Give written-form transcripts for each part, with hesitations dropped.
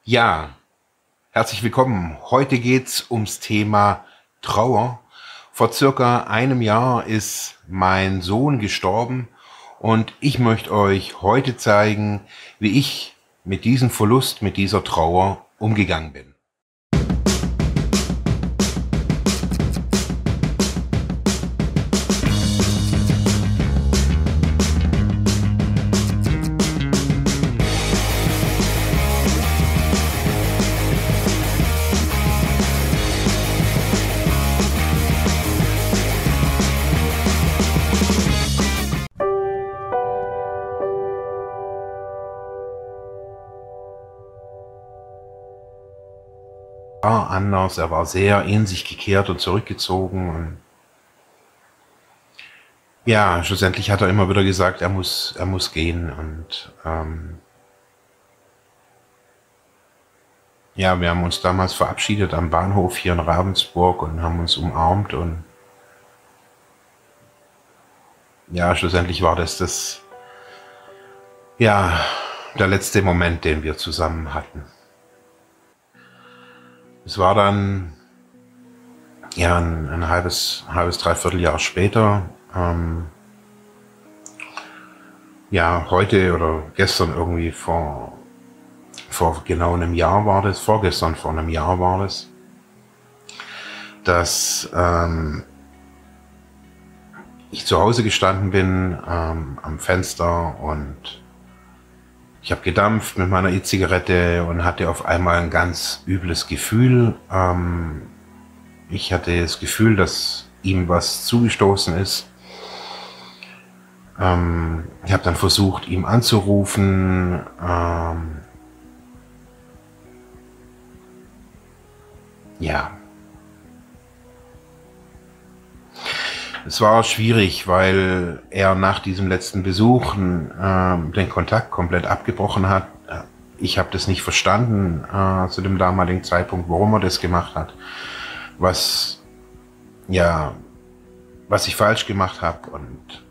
Ja, herzlich willkommen. Heute geht's ums Thema Trauer. Vor circa einem Jahr ist mein Sohn gestorben und ich möchte euch heute zeigen, wie ich mit diesem Verlust, mit dieser Trauer umgegangen bin. War anders, er war sehr in sich gekehrt und zurückgezogen und ja, schlussendlich hat er immer wieder gesagt, er muss gehen und ja, wir haben uns damals verabschiedet am Bahnhof hier in Ravensburg und haben uns umarmt und ja, schlussendlich war das ja, der letzte Moment, den wir zusammen hatten. Es war dann ja ein halbes, dreiviertel Jahr später, ja, heute oder gestern irgendwie vor genau einem Jahr war das, vorgestern vor einem Jahr war das, dass ich zu Hause gestanden bin am Fenster und ich habe gedampft mit meiner E-Zigarette und hatte auf einmal ein ganz übles Gefühl. Ich hatte das Gefühl, dass ihm was zugestoßen ist. Ich habe dann versucht, ihm anzurufen. Ja. Es war schwierig, weil er nach diesem letzten Besuch den Kontakt komplett abgebrochen hat. Ich habe das nicht verstanden zu dem damaligen Zeitpunkt, warum er das gemacht hat, was ich falsch gemacht habe und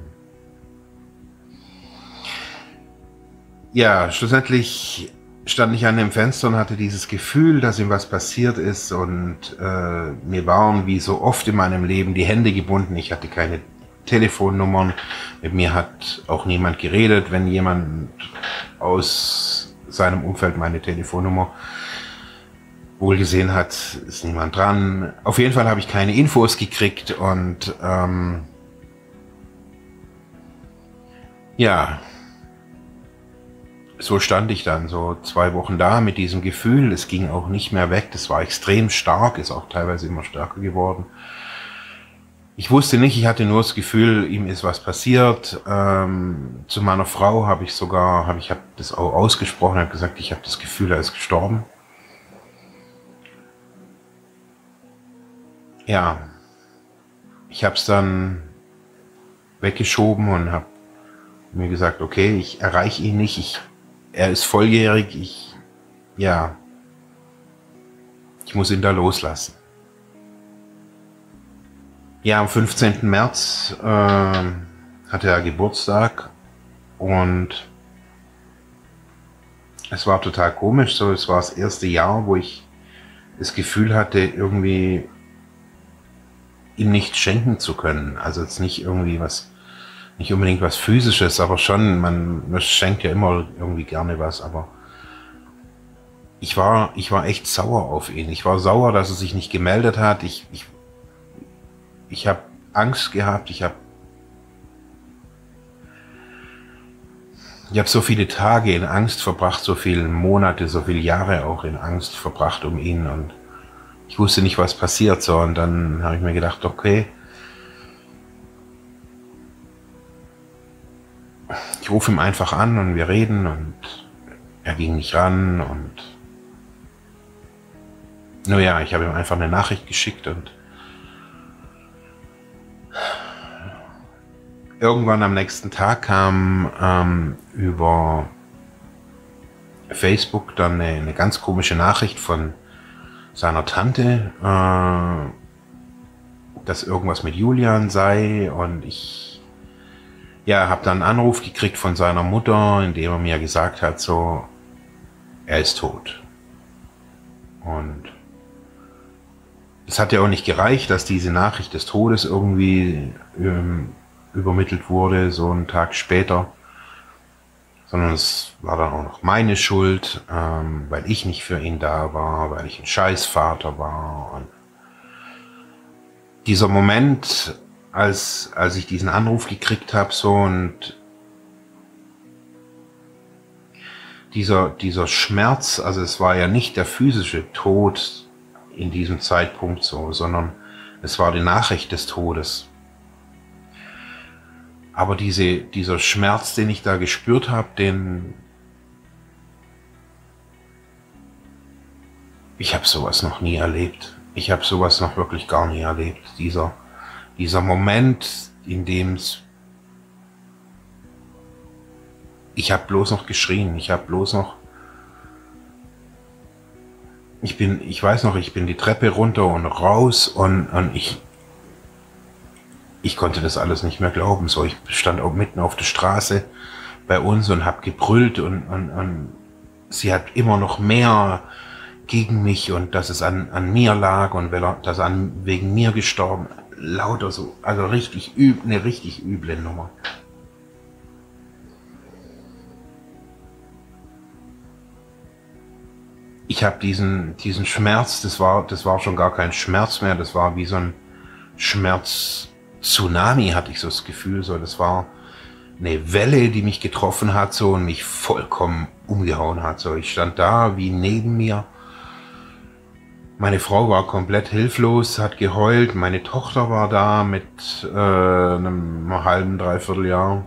ja, schlussendlich stand ich an dem Fenster und hatte dieses Gefühl, dass ihm was passiert ist und mir waren wie so oft in meinem Leben die Hände gebunden. Ich hatte keine Telefonnummern, mit mir hat auch niemand geredet. Wenn jemand aus seinem Umfeld meine Telefonnummer wohl gesehen hat, ist niemand dran. Auf jeden Fall habe ich keine Infos gekriegt und ja, so stand ich dann so 2 Wochen da mit diesem Gefühl. Es ging auch nicht mehr weg. Das war extrem stark, ist auch teilweise immer stärker geworden. Ich wusste nicht, ich hatte nur das Gefühl, ihm ist was passiert. Zu meiner Frau habe ich das auch ausgesprochen, habe gesagt, ich habe das Gefühl, er ist gestorben. Ja, ich habe es dann weggeschoben und habe mir gesagt, okay, ich erreiche ihn nicht, er ist volljährig, ich muss ihn da loslassen. Ja, am 15. März hatte er Geburtstag und es war total komisch, so, es war das erste Jahr, wo ich das Gefühl hatte, irgendwie ihm nichts schenken zu können. Also jetzt nicht irgendwie nicht unbedingt was Physisches, aber schon, man schenkt ja immer irgendwie gerne was, aber ich war echt sauer auf ihn. Ich war sauer, dass er sich nicht gemeldet hat. Ich habe Angst gehabt, ich habe so viele Tage in Angst verbracht, so viele Monate, so viele Jahre auch in Angst verbracht um ihn und ich wusste nicht, was passiert, so, und dann habe ich mir gedacht, okay, ich rufe ihm einfach an und wir reden und er ging nicht ran und naja, ich habe ihm einfach eine Nachricht geschickt und irgendwann am nächsten Tag kam über Facebook dann eine ganz komische Nachricht von seiner Tante, dass irgendwas mit Julian sei und ich habe dann einen Anruf gekriegt von seiner Mutter, in dem er mir gesagt hat, so, er ist tot. Und es hat ja auch nicht gereicht, dass diese Nachricht des Todes irgendwie übermittelt wurde, so einen Tag später, sondern es war dann auch noch meine Schuld, weil ich nicht für ihn da war, weil ich ein Scheißvater war. Und dieser Moment, als ich diesen Anruf gekriegt habe, so, und dieser Schmerz, also es war ja nicht der physische Tod in diesem Zeitpunkt so, sondern es war die Nachricht des Todes. Aber dieser Schmerz, den ich da gespürt habe, ich habe sowas noch nie erlebt. Ich habe sowas noch wirklich gar nie erlebt. Dieser Moment, in dem ich habe bloß noch geschrien, ich weiß noch, ich bin die Treppe runter und raus und ich konnte das alles nicht mehr glauben. So, ich stand auch mitten auf der Straße bei uns und habe gebrüllt und sie hat immer noch mehr gegen mich und dass es an mir lag und dass er wegen mir gestorben, lauter so, also eine richtig üble Nummer. Ich habe diesen Schmerz, das war schon gar kein Schmerz mehr, das war wie so ein Schmerz-Tsunami, hatte ich so das Gefühl, so, das war eine Welle, die mich getroffen hat, so, und mich vollkommen umgehauen hat, so, ich stand da wie neben mir. Meine Frau war komplett hilflos, hat geheult, meine Tochter war da mit einem halben, dreiviertel Jahr.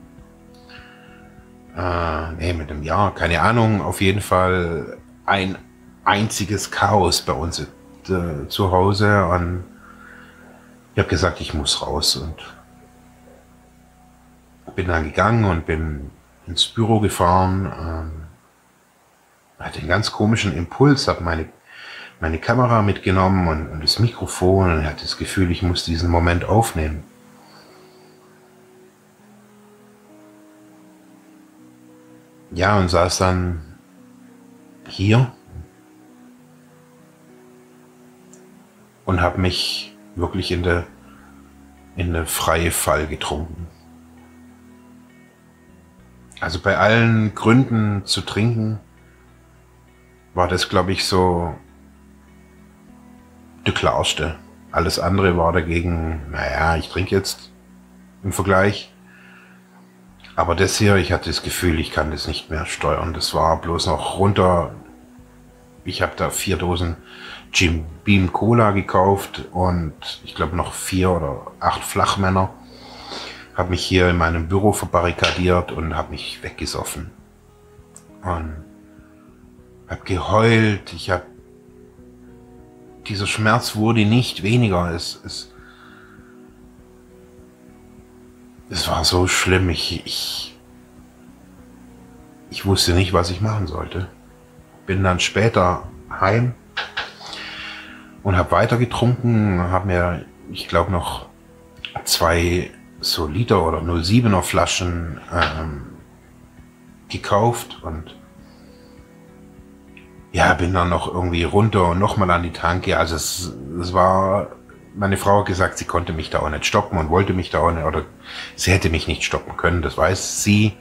Mit einem Jahr, keine Ahnung, auf jeden Fall ein einziges Chaos bei uns zu Hause, und ich habe gesagt, ich muss raus, und bin dann gegangen und bin ins Büro gefahren, hatte einen ganz komischen Impuls, habe meine Kamera mitgenommen und das Mikrofon, und hatte das Gefühl, ich muss diesen Moment aufnehmen. Ja, und saß dann hier und habe mich wirklich in eine freie Fall getrunken. Also bei allen Gründen zu trinken, war das, glaube ich, so der klarste. Alles andere war dagegen, naja, ich trinke jetzt im Vergleich. Aber das hier, ich hatte das Gefühl, ich kann das nicht mehr steuern. Das war bloß noch runter. Ich habe da 4 Dosen Jim Beam Cola gekauft und ich glaube noch 4 oder 8 Flachmänner. Habe mich hier in meinem Büro verbarrikadiert und habe mich weggesoffen. Und habe geheult. Dieser Schmerz wurde nicht weniger. Es war so schlimm. Ich wusste nicht, was ich machen sollte. Bin dann später heim und habe weiter getrunken. Habe mir, ich glaube, noch 2 so Liter oder 0,7er Flaschen gekauft und ja, bin dann noch irgendwie runter und nochmal an die Tanke. Also es war, meine Frau hat gesagt, sie konnte mich da auch nicht stoppen und wollte mich da auch nicht, oder sie hätte mich nicht stoppen können, das weiß sie.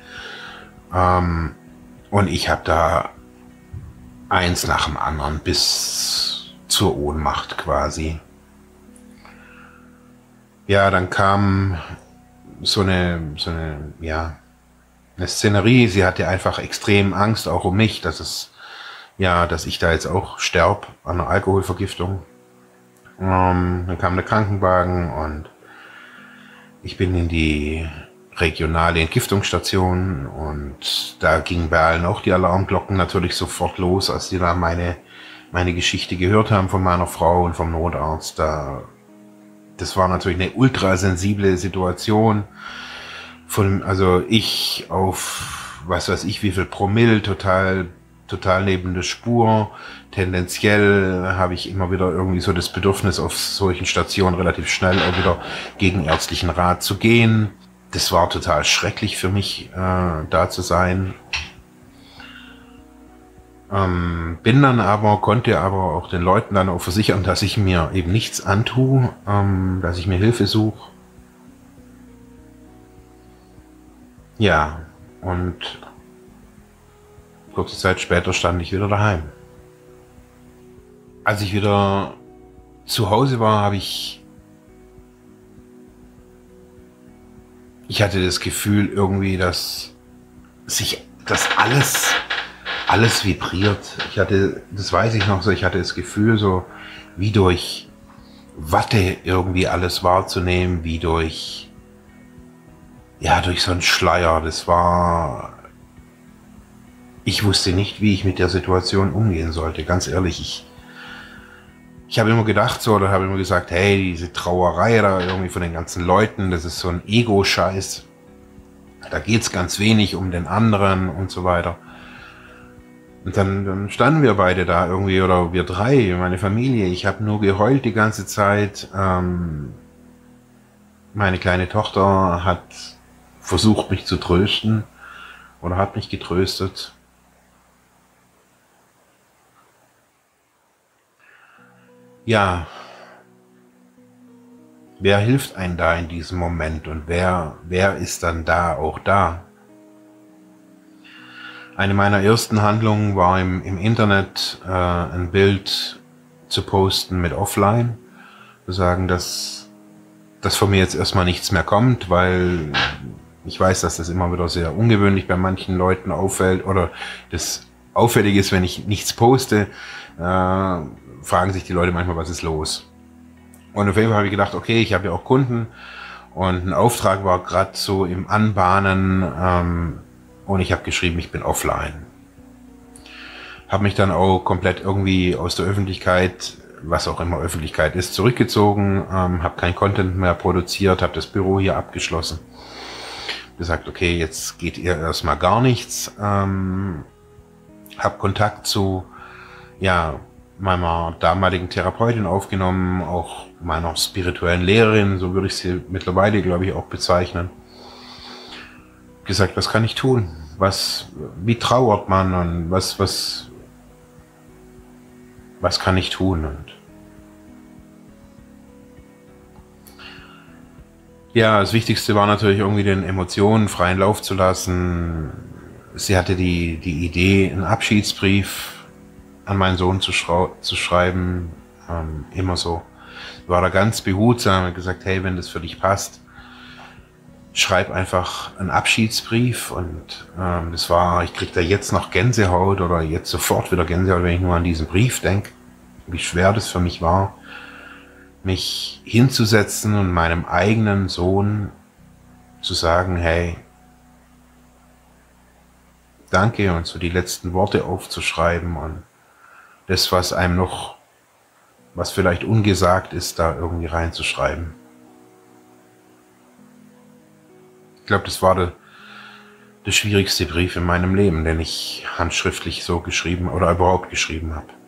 Und ich habe da eins nach dem anderen bis zur Ohnmacht quasi. Ja, dann kam so eine Szenerie. Sie hatte einfach extrem Angst, auch um mich, dass ich da jetzt auch sterbe an einer Alkoholvergiftung. Dann kam der Krankenwagen und ich bin in die regionale Entgiftungsstation, und da gingen bei allen auch die Alarmglocken natürlich sofort los, als die da meine Geschichte gehört haben von meiner Frau und vom Notarzt. Das war natürlich eine ultrasensible Situation. Also ich auf, was weiß ich, wie viel Promille, total neben der Spur. Tendenziell habe ich immer wieder irgendwie so das Bedürfnis, auf solchen Stationen relativ schnell auch wieder gegen ärztlichen Rat zu gehen. Das war total schrecklich für mich, da zu sein. Konnte aber auch den Leuten dann auch versichern, dass ich mir eben nichts antue, dass ich mir Hilfe suche. Ja, und kurze Zeit später stand ich wieder daheim. Als ich wieder zu Hause war, ich hatte das Gefühl irgendwie, dass alles vibriert. Das weiß ich noch so, ich hatte das Gefühl, so wie durch Watte irgendwie alles wahrzunehmen, wie durch so einen Schleier. Ich wusste nicht, wie ich mit der Situation umgehen sollte, ganz ehrlich. Ich habe immer gedacht so, oder habe immer gesagt, hey, diese Trauerei da irgendwie von den ganzen Leuten, das ist so ein Ego-Scheiß. Da geht's ganz wenig um den anderen und so weiter. Und dann standen wir beide da irgendwie, oder wir drei, meine Familie. Ich habe nur geheult die ganze Zeit. Meine kleine Tochter hat versucht, mich zu trösten oder hat mich getröstet. Ja, wer hilft einem da in diesem Moment und wer ist dann da auch da? Eine meiner ersten Handlungen war im Internet ein Bild zu posten mit Offline, zu sagen, dass von mir jetzt erstmal nichts mehr kommt, weil ich weiß, dass das immer wieder sehr ungewöhnlich bei manchen Leuten auffällt oder das auffällig ist, wenn ich nichts poste, fragen sich die Leute manchmal, was ist los? Und auf jeden Fall habe ich gedacht, okay, ich habe ja auch Kunden und ein Auftrag war gerade so im Anbahnen und ich habe geschrieben, ich bin offline. Habe mich dann auch komplett irgendwie aus der Öffentlichkeit, was auch immer Öffentlichkeit ist, zurückgezogen, habe kein Content mehr produziert, habe das Büro hier abgeschlossen. Gesagt, okay, jetzt geht ihr erstmal gar nichts. Habe Kontakt zu meiner damaligen Therapeutin aufgenommen, auch meiner spirituellen Lehrerin, so würde ich sie mittlerweile, glaube ich, auch bezeichnen. Gesagt, was kann ich tun? Wie trauert man und was kann ich tun? Und ja, das Wichtigste war natürlich irgendwie den Emotionen freien Lauf zu lassen. Sie hatte die Idee, einen Abschiedsbrief an meinen Sohn zu schreiben, immer so. War da ganz behutsam und gesagt, hey, wenn das für dich passt, schreib einfach einen Abschiedsbrief. Und ich krieg da jetzt noch Gänsehaut oder jetzt sofort wieder Gänsehaut, wenn ich nur an diesen Brief denke, wie schwer das für mich war, mich hinzusetzen und meinem eigenen Sohn zu sagen, hey, danke, und so die letzten Worte aufzuschreiben und das, was vielleicht ungesagt ist, da irgendwie reinzuschreiben. Ich glaube, das war der schwierigste Brief in meinem Leben, den ich handschriftlich so geschrieben oder überhaupt geschrieben habe.